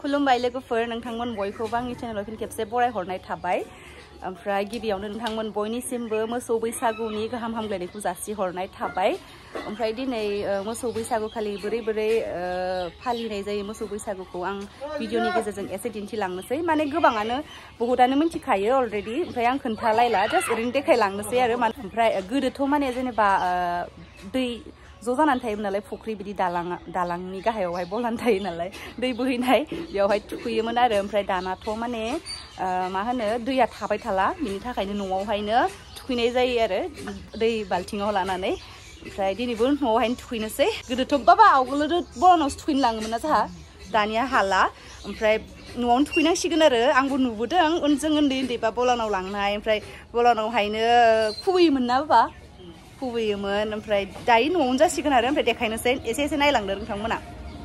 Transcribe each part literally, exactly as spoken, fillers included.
खुलुमबाय लोगोफोर नोंथांमोन बयखौबो आंनि चेनेलाव फिन खेबसे बरायहरनाय थाबाय ओमफ्राय गिबियावनो नोंथांमोन बयनिसिमबो मोसौ बैसागुनि गाहाम हामलायनायखौ जासिहरनाय थाबाय ओमफ्राय दिनै मोसौ बैसागु खालि बोरै बोरै फालिनाय जायो मोसौ बैसागुखौ आं भिडिअनि गेजेरजों एसे दिन्थिलांनोसै माने गोबाङानो बहुतानो मिथिखायो अलरेडि ओमफ्राय आं खोन्थालायला जास्ट ओरैनो देखायलांनोसै आरो ओमफ्राय गोदोथ' माने जेनेबा दै ज' जानानै थायोमोन नालाय फुख्रि बिदि दालां दालांनि गाहायावहाय बलान थायो नालाय दै बोहैनाय बेयावहाय थुखैयोमोन आरो ओमफ्राय दानाथ' माने मा होनो दैया थाबाय थाला बिनि थाखायनो न'आवहायनो थुखैनाय जायो आरो दै बाल्थिङाव लानानै ओमफ्राय दिनैबो न'आवहायनो थुखैनोसै गोदोथ' बाबा आवगोलो बलानावसो थुखैनो लाङोमोन ना जोंहा दानिया हाला ओमफ्राय न'आवनो थुखैनांसिगोन आरो आंबो नुबोदों जों उन्दै उन्दैबा बलानाव लांनाय ओमफ्राय बलानावहायनो खुबैयोमोन ना बाबा खुबैयोमोन ओमफ्राय दायो न'आवनो जासिगोन आरो ओमफ्राय देखायनोसै एसे एसे नायलांदो नोंथांमोना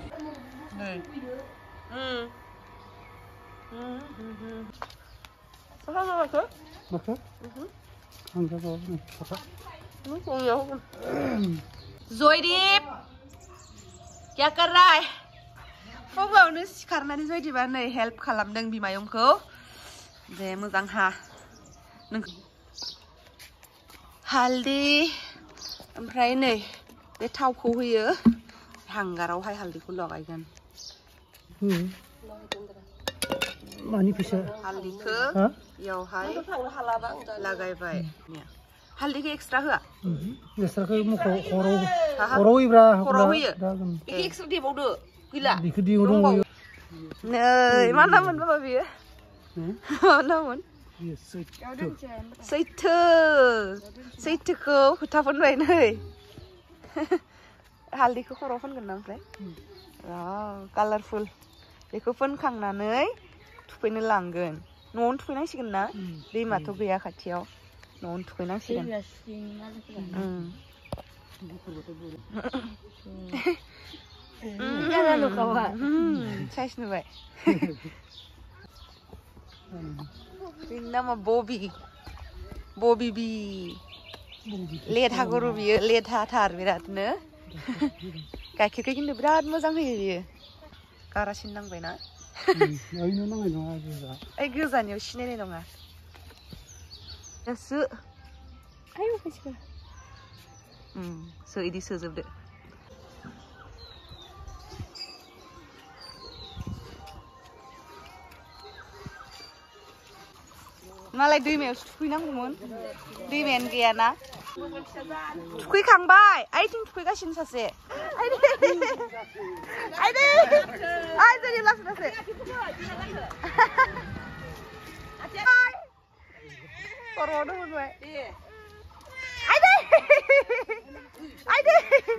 जयदीप क्या कर रहा है फुङावनो सिखारनानै जयदीपआ नै हेल्प खालामदों बिमायंखौ दे मोजां हा नों हालदै ओमफ्राय नै बे थावखौ होयो हांगारावहाय हालदैखौ लगायगोन मानि फैसा हालदैखौ बेयावहाय लागायबाय हालदैखौ एक्सट्रा होआ एक्सट्राखौ मखौ खराव खराव होयोब्रा खराव होयो बेखौ एक्सट्रा देबावदो गैला बेखौ दंबावो नै मा नाममोन बाबा बेयो मा नाममोन सैथो सैथोखौ खोथा फोनबाय नै हालदैखौ खराव फोनगोन ना ओमफ्राय कालारफुल बेखौ फोनखांनानै थुखैनो लांगोन न'आवनो थुखैनांसिगोन ना दैमाथ' गैया खाथियाव न'आवनो थुखैनांसिगोन साइज नुबाय बेनि नामा बबि बबि बि लेथागुरु बियो लेथाथार बिरादनो गाइखेरखौ खिन्थु बिराद मोजां होयो बियो गारासिन नांबायना ओइ गोजानियाव सिनायनाय नङा दासो आयौ फैसिगोन सो इदि सोजोबदो मालाय दैमायावसो थुखैनांगौमोन दैमायानो गैयाना थुखैखांबाय आइथिं थुखैगासिनो सासे आइदै आइ जोंनि लासै लासै खर'आवनो मोनबाय आइदै आइदै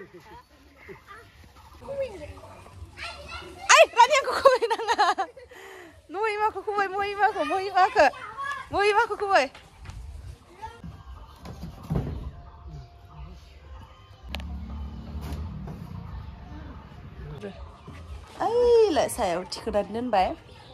आइ रानियाखौ खुबै नाङा महिमाखौ खुबै महिमाखौ महिमाखौ महिमाखौ खुबै ओइलाय सायाव थिखोनानै दोनबाय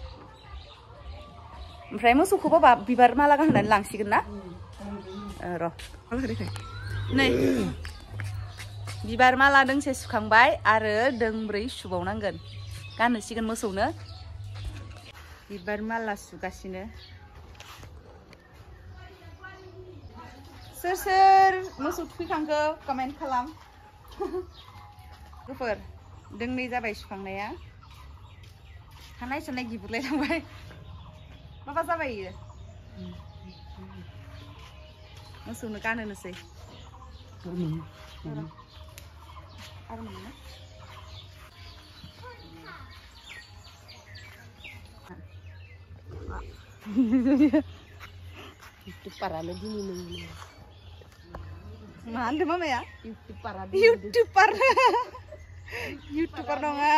ओमफ्राय मोसौखौ बाबा बिबार माला गानहोनानै लांसिगोन ना र' नै बिबार माला दोंसे सुखांबाय आरो दोंब्रै सुबावनांगोन गानहोसिगोन मोसौनो बिबार माला सुगासिनो सोर सोर मोसौ थुखैखांखो कमेन्ट खालाम लोगोफोर दोंनै जाबाय सुखांनाया खानाय सानाय गिबुरलाय थांबाय माबा जाबाय इयो मोसौनो गानहोनोसै आरो मोनना इउटुबारानो दिनै नोंनि मा होनदों मामाया इउटुबार इउटुबार इउटुबार नङा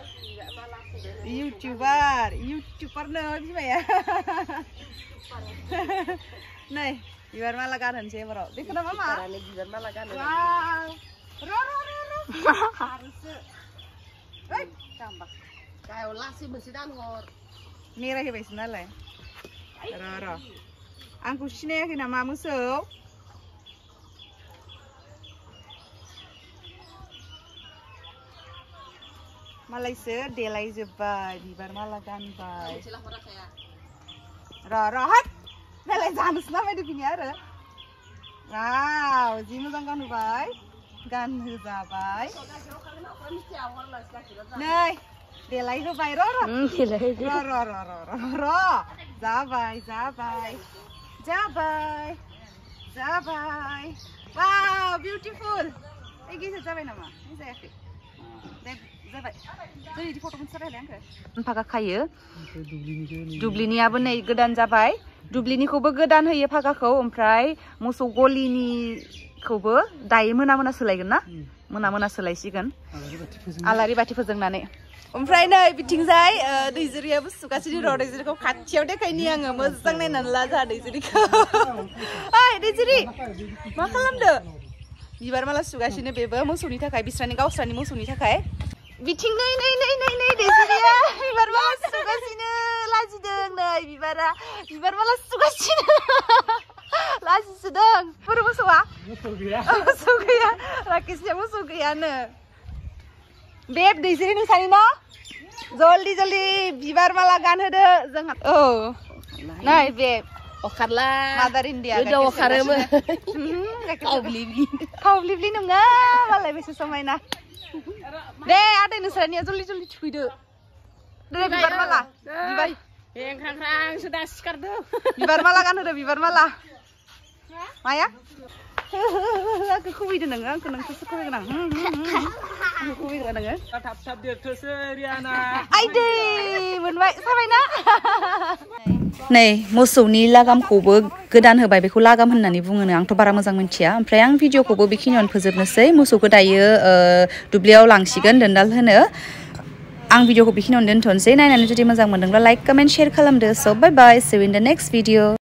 इउटुबार इउटुबार नो बिमाया नै बिबार माला गानहोनोसै एबाराव बेखौ ना मामा बिबार माला गानो र' र' र' आरोसो ओइ जाम्बा गायाव लासै मोनसे दानहर मेरायहोबायसो नालाय र' र' आंखौ सिनायाखै नामा मोसौ मालायसो देलायजोब्बाय बिबार माला गानबाय र' र' हाट नालाय जानोसो नामायदो बिनि आरो वाव जि मोजां गानहोबाय गानहोजाबाय नै देलाय होबाय र' र' र' र' र' र' र' जाबाय जाबाय जाबाय जाबाय वाव बिउटिफुल ए गेजेर जाबाय नामा जायाखै दे जाबाय जों इदि फट' मोनसे रायलाय आंखो फागा खायो दुब्लिनियाबो नै गोदान जाबाय दुब्लिनिखौबो गोदान होयो फागाखौ ओमफ्राय मोसौ गलिनिखौबो दायो मोना मोना सोलायगोन ना मोना मोना सोलायसिगोन आलारि बाथि फोजोंनानै ओमफ्राय नै बिथिंजाय दैजिरियाबो सुगासिनो र' दैजिरिखौ खाथियाव देखायनि आङो मोजां नायनानै ला जा दैजिरिखौ ओइ दैजिरि मा खालामदो बिबार माला सुगासिनो बेबो मोसौनि थाखाय बिस्रानि गावस्रानि मोसौनि थाखाय बिथिं नै नै नै नै नै दैजिरिया बिबार माला सुगासिनो लाजिदों नै बिबारा बिबार माला सुगासिनो लाजिसोदों बोरो मोसौआ मोसौ गैया मोसौ गैया राकेशनिया मोसौ गैयानो बे दैजिरि नोंसानि न जल्दी जल्दी बिबार माला गानहोदो जोंहा औ नै बे अखारला मादार इन्डिया गोदाव अखारोमोन खावब्लिब्लि खावब्लिब्लि नङा मालाय बेसे समायना दे आदै नोंस्रानिया जल्दी जल्दी थुखैदो दे बिबार माला बिबार हेंख्रांख्रांसो दा सिखारदो बिबार माला गानहोदो बिबार माला माया आंखौ खुबैदो नोङो आंखौ नोंखौसो खुबैगोन आं आंखौ खुबैग्रा नोङो थाब थाब देरथोसो रियाना आइदै मोनबाय जाबायना नै मोसौनि लागामखौबो गोदान होबाय बेखौ लागाम होननानै बुङोनो आंथ' बारा मोजां मिन्थिया ओमफ्राय आं भिडिअखौबो बेखिनियावनो फोजोबनोसै मोसौखौ दायो दुब्लियाव लांसिगोन दोनदाल होनो आं भिडिअखौ बेखिनियावनो दोनथ'नोसै नायनानै जुदि मोजां मोनदोंब्ला लाइक कमेन्ट शेयार खालामदो स' बाय बाय C you in the next video